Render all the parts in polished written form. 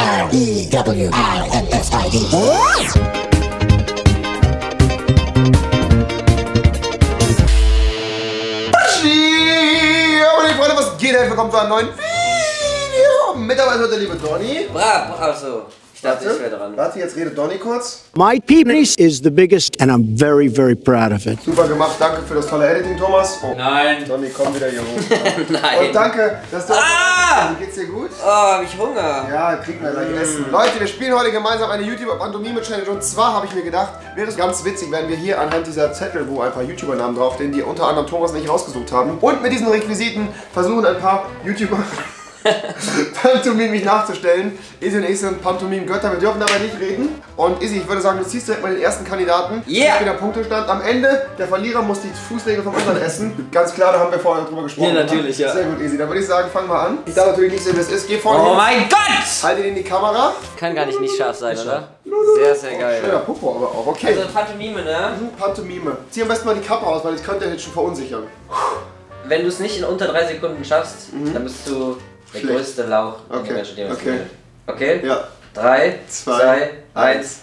Freunde, was geht? Willkommen zu einem neuen Video. Mit dabei ist der liebe Donny. Also, ich dachte, ich wäre dran. Warte, jetzt redet Donny kurz. My penis is the biggest and I'm very, very proud of it. Super gemacht, danke für das tolle Editing, Thomas. Oh. Nein. Donny, komm wieder hier hoch. Nein. Und danke, dass du... Ah! Geht's dir gut? Oh, hab ich Hunger. Ja, kriegen wir gleich Essen. Leute, wir spielen heute gemeinsam eine YouTube-Pantomime-Challenge. Und zwar habe ich mir gedacht, wäre es ganz witzig, wenn wir hier anhand dieser Zettel, wo ein paar YouTuber-Namen draufstehen, die unter anderem Thomas und ich rausgesucht haben, und mit diesen Requisiten versuchen ein paar YouTuber Pantomime nachzustellen. Izzy und ich sind Pantomime-Götter, wir dürfen dabei nicht reden. Und Izzy, ich würde sagen, du ziehst direkt mal den ersten Kandidaten. Yeah! Wieder Punktestand. Am Ende, der Verlierer muss die Fußnägel vom anderen essen. Ganz klar, da haben wir vorher drüber gesprochen. Ja, natürlich, ja. Sehr gut, Izzy. Dann würde ich sagen, fang mal an. Ich darf natürlich nicht sehen, wie es ist. Geh vorne Oh hin. mein Gott! Halte ihn in die Kamera. Kann gar nicht scharf sein, oder? Sehr, sehr geil. Schöner Popo aber auch. Okay. Also Pantomime, ne? Pantomime. Zieh am besten mal die Kappe aus, weil das könnte jetzt schon verunsichern. Wenn du es nicht in unter 3 Sekunden schaffst, dann bist du der Schlecht. größte Lauch. Okay. Der Mensch, den es Okay. gibt. Okay? Ja. 3, 2, 1.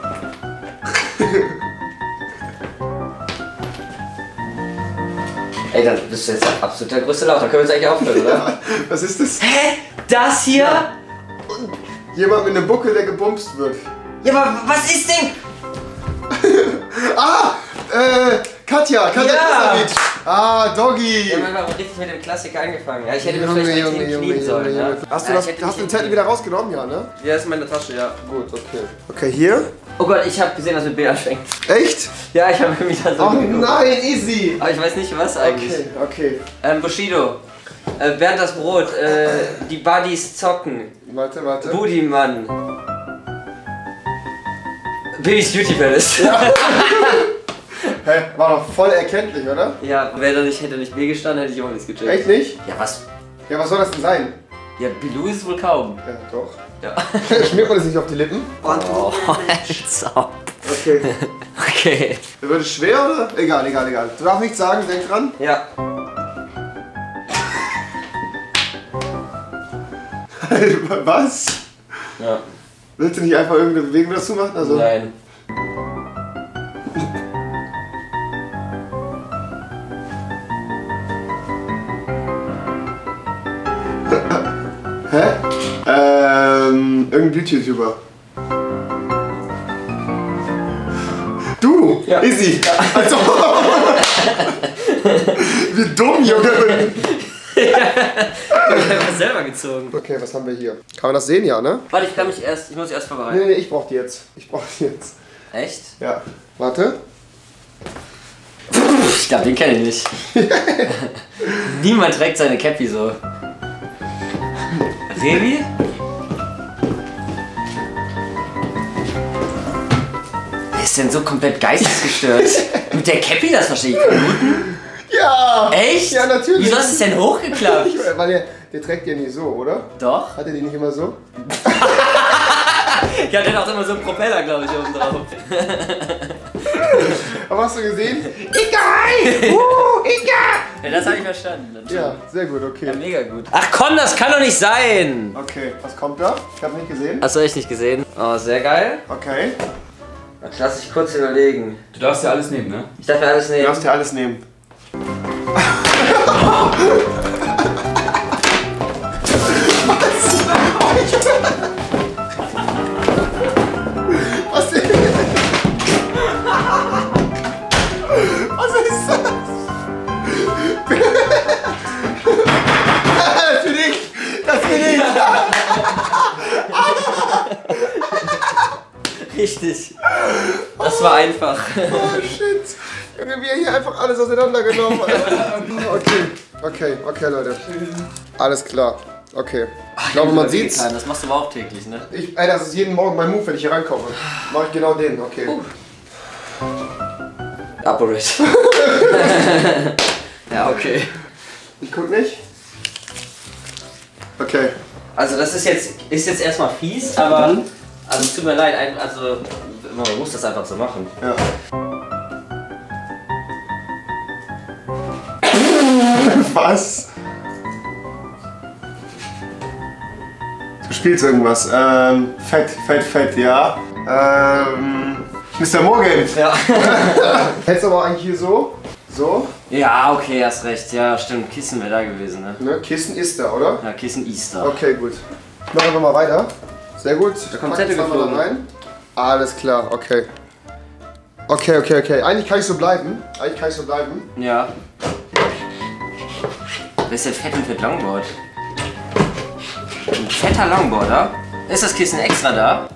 Ey, dann bist du jetzt absolut der größte Lauch. Da können wir jetzt eigentlich aufhören, oder? Ja. Was ist das? Hä? Das hier? Ja. Jemand mit einem Buckel, der gebumst wird. Aber was ist denn? Katja Ja. Krasavitsch. Ah, Doggy. Wir haben einfach richtig mit dem Klassiker angefangen. Ja, ich hätte mir vielleicht richtig knien sollen. Ja. Hast du, Ja, das, ich hätte hast du den mich- Zettel wieder rausgenommen? Ja, ne? Ja, ist meine Tasche, ja. Gut, okay. Okay, hier. Oh Gott, ich habe gesehen, dass mit B anfängt. Echt? Ja, ich habe mich da so Oh geguckt. nein, easy. Aber ich weiß nicht, was eigentlich. Okay, okay. Bushido. Bernd das Brot. Die Buddies zocken. Warte. Budimann. Billys Beauty Palace. Hä? War doch voll erkenntlich, oder? Ja, hätte nicht B gestanden, hätte ich immer nichts gecheckt. Echt nicht? Ja, was? Ja, was soll das denn sein? Ja, Bilou ist wohl kaum. Ja, doch. Ja. Schmiert man das nicht auf die Lippen? Oh, Stop. Okay. Okay. Wird es schwer oder? Egal. Du darfst nichts sagen, denk dran. Ja. Was? Ja. Willst du nicht einfach irgendeine Bewegung dazu machen? Also, Nein. hä? Irgendein Beauty-YouTuber. Du! Ja. Izzy! Also, wie dumm, Junge! Ich hab das selber gezogen. Okay, was haben wir hier? Kann man das sehen, ja, ne? Warte, ich muss erst vorbereiten. Nee, ich brauch die jetzt. Echt? Ja. Warte. Ich glaube, den kenne ich nicht. Niemand trägt seine Cappy so. Revi? Wer ist denn so komplett geistesgestört? Mit der Cappy, das verstehe ich vermuten. Ja! Echt? Ja, natürlich. Wieso hast du es denn hochgeklappt? Weil der trägt ja nicht so, oder? Doch. Hat er die nicht immer so? Ja, der hat auch immer so einen Propeller, glaube ich, oben drauf. Aber hast du gesehen? Egal! Egal! Ja, das habe ich verstanden. Ja, sehr gut, okay. Ja, mega gut. Ach komm, das kann doch nicht sein! Okay, was kommt da? Ich habe nicht gesehen. Hast du echt nicht gesehen? Oh, sehr geil. Okay. Jetzt lass ich kurz überlegen. Du darfst ja alles nehmen, ne? Ich darf mir alles Du nehmen. darfst dir alles nehmen. Was ist das? Das bin ich! Das bin ich! Richtig. Das war einfach. Oh shit! Junge, wie er hier einfach alles auseinandergenommen hat. Okay, Leute. Alles klar. Okay. Ich glaube, man sieht's. Das machst du aber auch täglich, ne? Ey, das ist jeden Morgen mein Move, wenn ich hier reinkomme. Mach ich genau den, okay. Operate. Ja, okay. Ich guck nicht. Okay. Also das ist jetzt erstmal fies, aber also tut mir leid, also man muss das einfach so machen. Ja. Was? Du spielst irgendwas. Fett, ja. Mr. Morgan. Ja. Hättest aber eigentlich hier so. So. Ja, okay, hast recht. Ja, stimmt. Kissen wäre da gewesen, ne? Ne? Kissen ist da, oder? Ja, Kissen Easter. Okay, gut. Machen wir mal weiter. Sehr gut. Da kommt Zettel geflogen. Rein. Alles klar, okay. Okay. Eigentlich kann ich so bleiben. Ja. Wer ist denn fett und fett Longboard? Ein fetter Longboarder? Ist das Kissen extra da?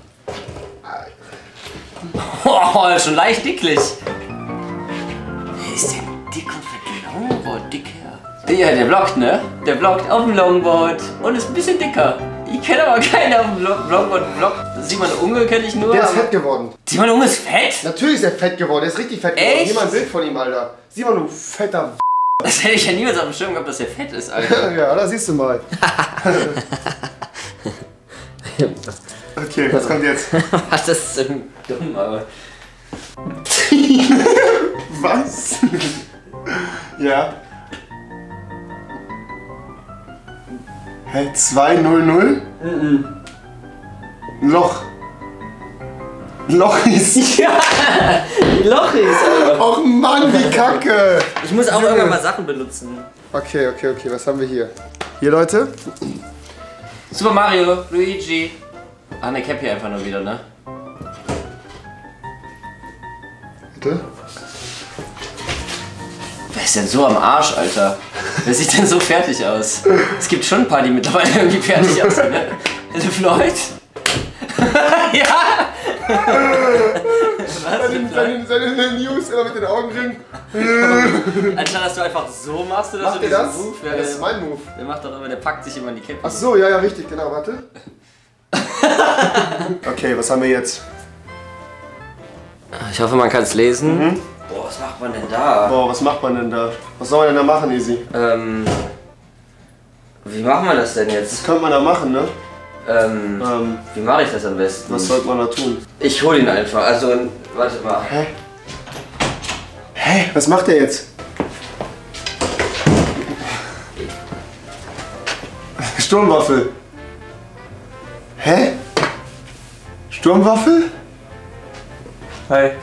Oh, schon leicht dicklich. Wer ist denn dick und fett Longboard? Dicker. Ja, der vloggt, ne? Der vloggt auf dem Longboard und ist ein bisschen dicker. Ich kenne aber keinen auf dem Longboard vloggt. Simon Unge kenne ich nur. Der ist fett geworden. Simon Unge ist fett? Natürlich ist er fett geworden. Der ist richtig fett geworden. Echt? Hier mal ein Bild von ihm, Alter. Sieh mal, du fetter Das hätte ich ja niemals auf dem Schirm gehabt, dass der fett ist, Alter. Ja, da siehst du mal. Okay, was kommt jetzt? Das ist so dumm, aber... Was? Ja. Hä? 200? Loch. Lochis. Ja, Lochis, Alter. Och Mann, wie Kacke. Ich muss auch irgendwann mal Sachen benutzen. Okay, was haben wir hier? Hier, Leute. Super Mario, Luigi. Ach ne, Cappy einfach nur wieder, ne? Bitte? Wer ist denn so am Arsch, Alter? Wer sieht denn so fertig aus? Es gibt schon ein paar, die mittlerweile irgendwie fertig aussehen, ne? Floyd? Ja! Seine News immer mit den Augenringen. Anstatt dass du einfach so machst, oder Macht so ihr diesen das? Move. Ja, das ist mein Move. Der macht doch immer, der packt sich immer in die Cappy. Ach so, ja, richtig, genau, warte. Okay, was haben wir jetzt? Ich hoffe, man kann es lesen. Boah, was macht man denn da? Boah, was macht man denn da? Was soll man denn da machen, Easy? Wie machen wir das denn jetzt? Was könnte man da machen, ne? Wie mache ich das am besten? Was sollte man da tun? Ich hol ihn einfach. Also, warte mal. Hä? Was macht der jetzt? Sturmwaffel. Hä? Sturmwaffel? Hi.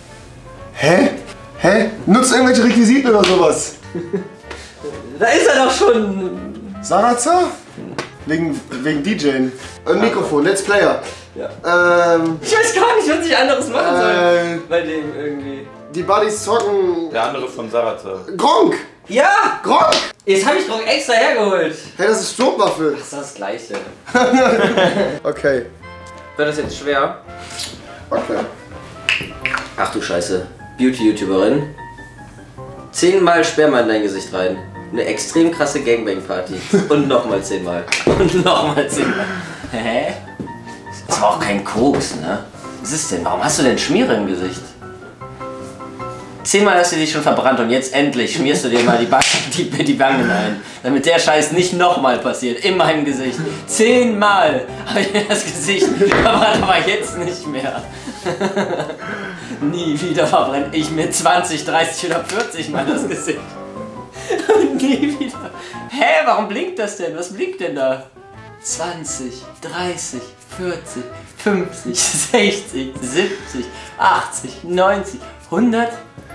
Hä? Nutzt irgendwelche Requisiten oder sowas? Da ist er doch schon! Sarazar? Wegen DJing. Ein Mikrofon, Let's Player. Ja. Ich weiß gar nicht, was ich anderes machen soll. Bei dem irgendwie. Die Buddies zocken. Der andere von Sarazar. Gronk! Ja! Gronk! Jetzt habe ich Gronk extra hergeholt. Hey, das ist Sturmwaffel. Das ist das Gleiche. Okay. Wird das jetzt schwer? Okay. Ach du Scheiße. Beauty-YouTuberin. 10-mal Sperma in dein Gesicht rein. Eine extrem krasse Gangbang-Party. Und nochmal 10-mal. Und nochmal 10-mal. Hä? Das ist aber auch kein Koks, ne? Was ist denn? Warum hast du denn Schmiere im Gesicht? 10-mal hast du dich schon verbrannt und jetzt endlich schmierst du dir mal die Wangen ein. Damit der Scheiß nicht nochmal passiert. In meinem Gesicht. 10-mal habe ich mir das Gesicht verbrannt, aber jetzt nicht mehr. Nie wieder verbrenne ich mir 20, 30 oder 40 Mal das Gesicht. Und nie wieder. Hä, warum blinkt das denn? Was blinkt denn da? 20, 30, 40, 50, 60, 70, 80, 90, 100,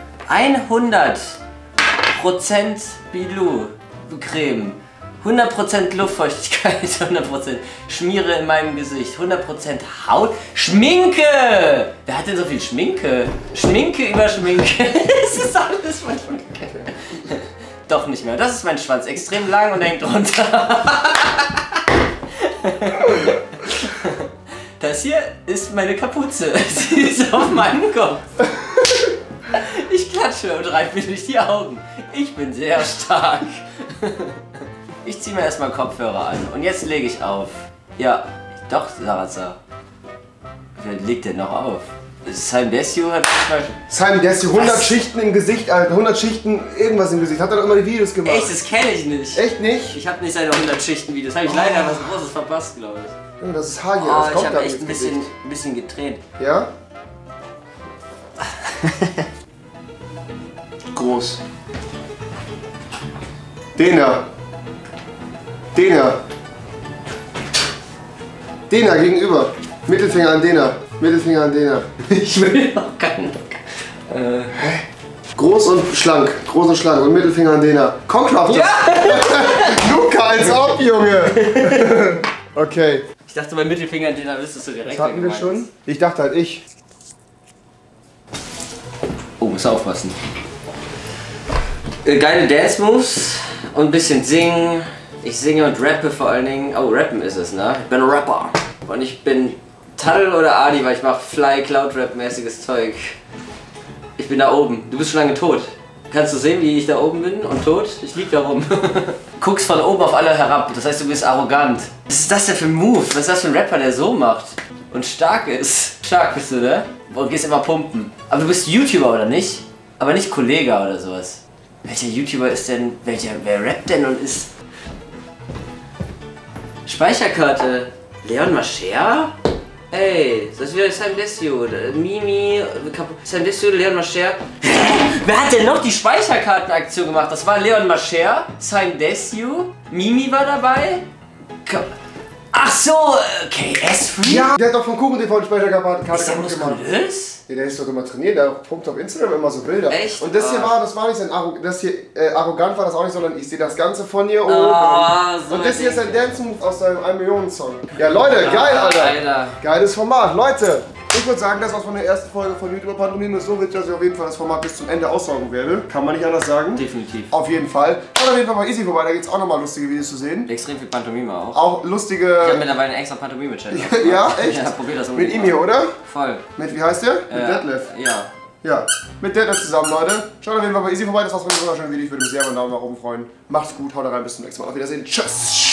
100% Bilou Creme, 100% Luftfeuchtigkeit, 100% Schmiere in meinem Gesicht, 100% Haut, Schminke! Wer hat denn so viel Schminke? Schminke über Schminke. Das ist alles von Schminke. Doch nicht mehr. Das ist mein Schwanz. Extrem lang und hängt runter. Das hier ist meine Kapuze. Sie ist auf meinem Kopf. Ich klatsche und reibe mir durch die Augen. Ich bin sehr stark. Ich ziehe mir erstmal Kopfhörer an. Und jetzt lege ich auf. Ja, doch, Sarazar. Wer legt denn noch auf? Simon Desue hat Simon Desue, 100 Schichten im Gesicht, Alter. 100 Schichten irgendwas im Gesicht. Hat er doch immer die Videos gemacht. Echt, das kenne ich nicht. Echt nicht? Ich habe nicht seine 100 Schichten Videos. Habe ich leider was Großes verpasst, glaube ich. Ja, das ist Hagia. Oh, Das ich kommt habe da echt ins ein Gesicht. bisschen gedreht. Ja? Groß. Den da. Den da. Dena gegenüber. Mittelfinger an Dena. Mittelfinger an Dena. Ich will auch keinen. Groß und schlank. Groß und schlank. Und Mittelfinger an Dena. Concraft. Ja! Luca, als ob, Junge. Okay. Ich dachte, mein Mittelfinger an Dena wüsstest du direkt. Das hatten wir schon. Ich dachte halt ich. Oh, muss aufpassen. Geile Dance-Moves und ein bisschen singen. Ich singe und rappe vor allen Dingen. Oh, rappen ist es, ne? Ich bin ein Rapper. Und ich bin Tadl oder Adi, weil ich mache Fly-Cloud-Rap-mäßiges Zeug. Ich bin da oben. Du bist schon lange tot. Kannst du sehen, wie ich da oben bin und tot? Ich lieg da rum. Guckst von oben auf alle herab. Das heißt, du bist arrogant. Was ist das denn für ein Move? Was ist das für ein Rapper, der so macht? Und stark ist. Stark bist du, ne? Und gehst immer pumpen. Aber du bist YouTuber, oder nicht? Aber nicht Kollege oder sowas. Welcher YouTuber ist denn... Wer rappt denn und ist... Speicherkarte. Leon Mascher? Ey, das ist wieder Sam Desio, Mimi, Sam Desio, Leon Mascher. Wer hat denn noch die Speicherkartenaktion gemacht? Das war Leon Mascher, Sam Desio, Mimi war dabei. Ach so, KS-Free? Ja, der hat doch von Kuchen TV die Speicherkarte Ist der kaputt gemacht. muskulös? Ja, der ist doch immer trainiert, der pumpt auf Instagram immer so Bilder. Echt? Und das hier das war nicht sein arrogant war das auch nicht, sondern ich sehe das Ganze von hier oben. So und das hier ist ein Dance-Move aus seinem 1 Millionen Song. Ja Leute, geil, Alter. Geiles Format. Leute, ich würde sagen, das war's von der ersten Folge von YouTuber Pantomime. So wird, dass ich auf jeden Fall das Format bis zum Ende aussaugen werde. Kann man nicht anders sagen. Definitiv. Auf jeden Fall. Schaut auf jeden Fall bei Easy vorbei, da gibt's auch nochmal lustige Videos zu sehen. Extrem viel Pantomime auch. Auch lustige... Ich habe mittlerweile einen extra Pantomime-Channel. Ja, echt? Ja, probier das Mit ihm hier, oder? Voll. Mit, wie heißt der? Mit Detlef. Ja. Ja, mit Detlef zusammen, Leute. Schaut auf jeden Fall bei Easy vorbei, das war's von dem wunderschönen Video. Ich würde mich sehr über einen Daumen nach oben freuen. Macht's gut, haut rein, bis zum nächsten Mal. Auf Wiedersehen. Tschüss.